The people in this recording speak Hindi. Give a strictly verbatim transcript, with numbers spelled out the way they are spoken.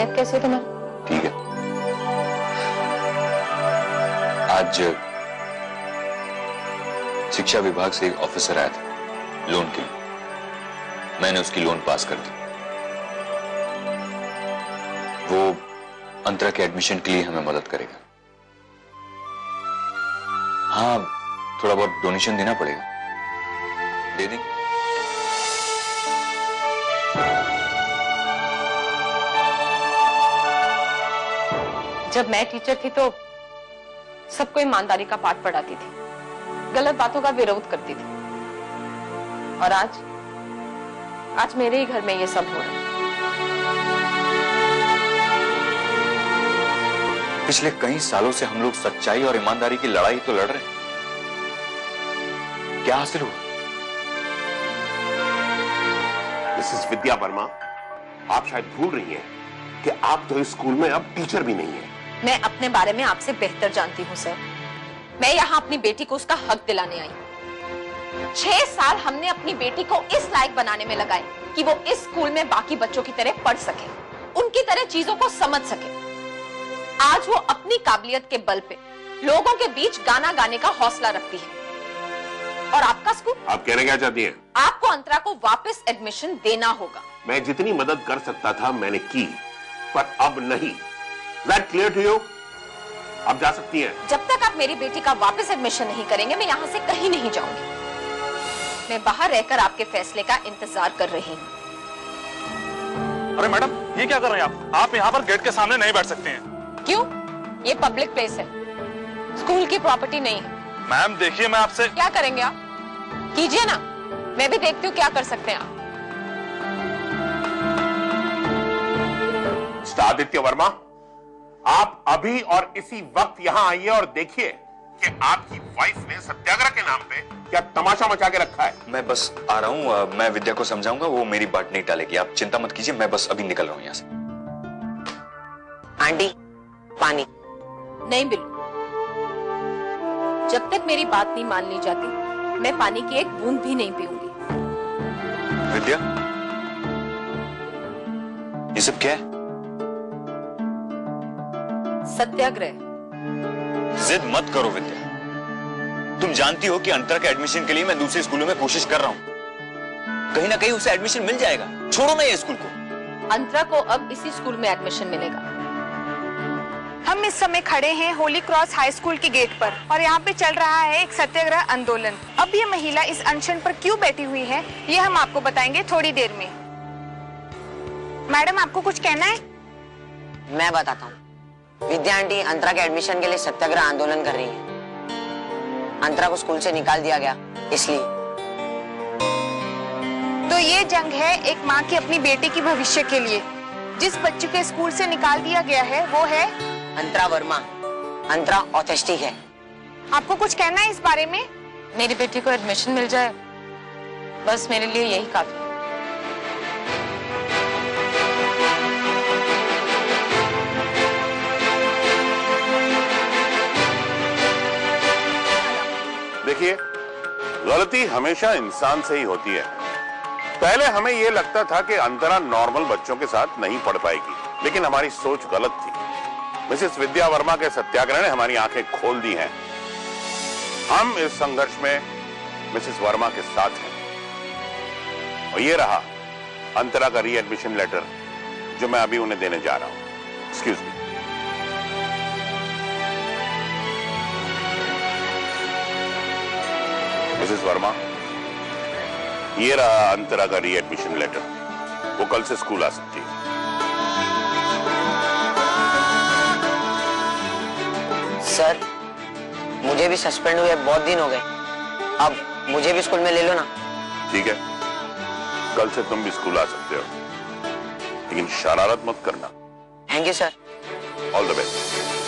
तबीयत कैसी है तुम्हारी? ठीक है। आज शिक्षा विभाग से एक ऑफिसर आया था लोन के लिए, मैंने उसकी लोन पास कर दी। वो अंतरा के एडमिशन के लिए हमें मदद करेगा। हाँ, थोड़ा बहुत डोनेशन देना पड़ेगा, दे दें। जब मैं टीचर थी तो सबको ईमानदारी का पाठ पढ़ाती थी, गलत बातों का विरोध करती थी, और आज आज मेरे ही घर में ये सब हो रहा है। पिछले कई सालों से हम लोग सच्चाई और ईमानदारी की लड़ाई तो लड़ रहे हैं, क्या हासिल हुआ? मिसेस विद्या वर्मा, आप शायद भूल रही हैं कि आप तो इस स्कूल में अब टीचर भी नहीं है। मैं अपने बारे में आपसे बेहतर जानती हूँ सर। मैं यहाँ अपनी बेटी को उसका हक दिलाने आई हूँ। छह साल हमने अपनी बेटी को इस लायक बनाने में लगाए कि वो इस स्कूल में बाकी बच्चों की तरह पढ़ सके, उनकी तरह चीजों को समझ सके। आज वो अपनी काबिलियत के बल पे लोगों के बीच गाना गाने का हौसला रखती है। और आपका स्कूल? आप कहना क्या चाहती हैं? आपको अंतरा को वापस एडमिशन देना होगा। मैं जितनी मदद कर सकता था मैंने की, पर अब नहीं। That clear to you? आप जा सकती हैं। जब तक आप मेरी बेटी का वापस एडमिशन नहीं करेंगे, मैं यहाँ से कहीं नहीं जाऊंगी। मैं बाहर रहकर आपके फैसले का इंतजार कर रही हूँ। अरे मैडम, ये क्या कर रहे हैं आप? आप यहाँ पर गेट के सामने नहीं बैठ सकते हैं। क्यों? ये पब्लिक प्लेस है, स्कूल की प्रॉपर्टी नहीं है। मैम देखिए, मैं आपसे क्या करेंगे आप? कीजिए ना, मैं भी देखती हूँ क्या कर सकते हैं आप। आदित्य वर्मा, आप अभी और इसी वक्त यहां आइए और देखिए कि आपकी वाइफ ने सत्याग्रह के नाम पे क्या तमाशा मचा के रखा है। मैं बस आ रहा हूँ, मैं विद्या को समझाऊंगा, वो मेरी बात नहीं टालेगी। आप चिंता मत कीजिए, मैं बस अभी निकल रहा हूँ यहाँ से। आंटी, पानी। नहीं बिल्लू, जब तक मेरी बात नहीं मान ली जाती, मैं पानी की एक बूंद भी नहीं पीऊंगी। विद्या, ये सब क्या है? सत्याग्रह। जिद मत करो विद्या, तुम जानती हो कि अंतरा के एडमिशन के लिए मैं दूसरे स्कूलों में कोशिश कर रहा हूं। कहीं ना कहीं उसे एडमिशन मिल जाएगा। छोड़ो ना ये स्कूल को। अंतरा को अब इसी स्कूल में एडमिशन मिलेगा। हम इस समय खड़े हैं होली क्रॉस हाई स्कूल के गेट पर और यहाँ पे चल रहा है एक सत्याग्रह आंदोलन। अब ये महिला इस अनशन पर क्यों बैठी हुई है, ये हम आपको बताएंगे थोड़ी देर में। मैडम, आपको कुछ कहना है? मैं बताता हूँ। विद्या आंटी अंतरा के एडमिशन के लिए सत्याग्रह आंदोलन कर रही है। अंतरा को स्कूल से निकाल दिया गया इसलिए। तो ये जंग है एक माँ की अपनी बेटी की भविष्य के लिए। जिस बच्चे को स्कूल से निकाल दिया गया है वो है अंतरा वर्मा। अंतरा ऑटिस्टिक है। आपको कुछ कहना है इस बारे में? मेरी बेटी को एडमिशन मिल जाए, बस मेरे लिए यही काफी है। देखिए, गलती हमेशा इंसान से ही होती है। पहले हमें यह लगता था कि अंतरा नॉर्मल बच्चों के साथ नहीं पढ़ पाएगी, लेकिन हमारी सोच गलत थी। मिसेस विद्या वर्मा के सत्याग्रह ने हमारी आंखें खोल दी हैं। हम इस संघर्ष में मिसेस वर्मा के साथ हैं। और ये रहा अंतरा का रीएडमिशन लेटर जो मैं अभी उन्हें देने जा रहा हूं। Excuse me. मिसेस वर्मा, ये रहा अंतरा का रीएडमिशन लेटर। वो कल से स्कूल आ सकती है। सर, मुझे भी सस्पेंड हुए बहुत दिन हो गए, अब मुझे भी स्कूल में ले लो ना। ठीक है, कल से तुम भी स्कूल आ सकते हो, लेकिन शरारत मत करना। Thank you sir. All the best.